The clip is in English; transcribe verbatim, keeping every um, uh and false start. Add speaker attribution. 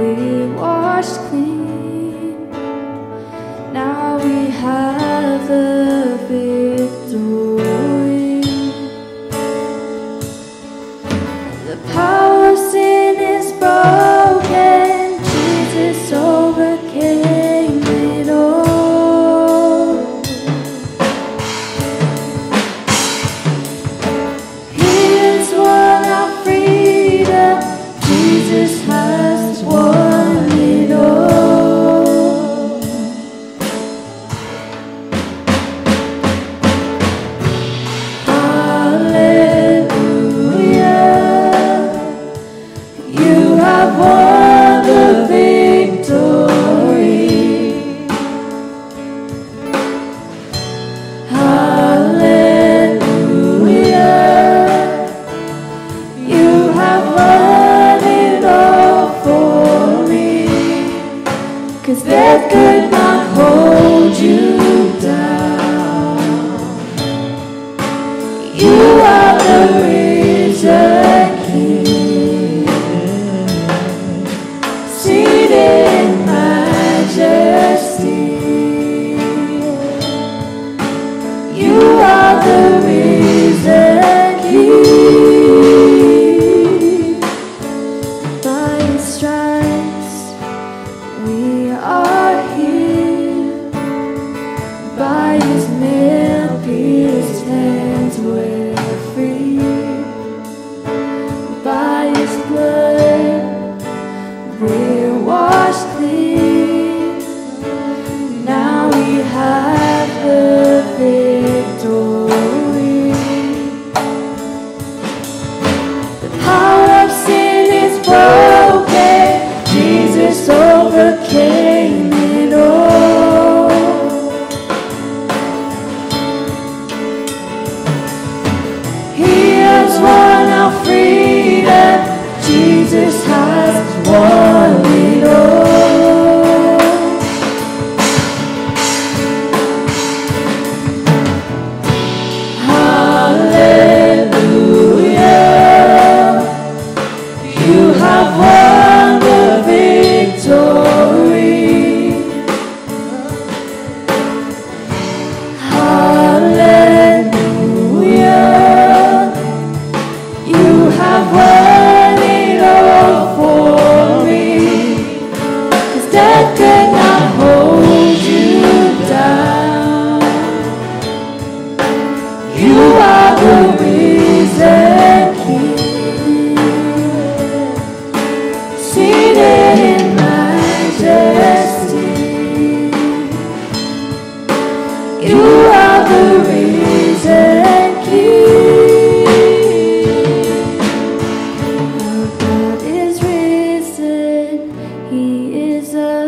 Speaker 1: we washed clean. Now we have the victory. The power of sin is broken. Jesus overcame it all. He has won our freedom. Jesus has won it all. Hallelujah. You have won the victory. Hallelujah. You have won it all for me. 'Cause death could not hold you down. You are the risen King, seated in majesty. You are the risen King. By His stripes we are healed. By His nail-pierced hands we're free. By His blood we're washed clean. Now we have the victory. The power of sin is broken. Jesus overcame it all. He has won our freedom. Jesus has won it all. Hallelujah. You have won the victory. Hallelujah. You have won it all for me. 'Cause death could not hold you down. You are the risen King, seated in majesty. You are the risen King. Our God is risen. He is alive.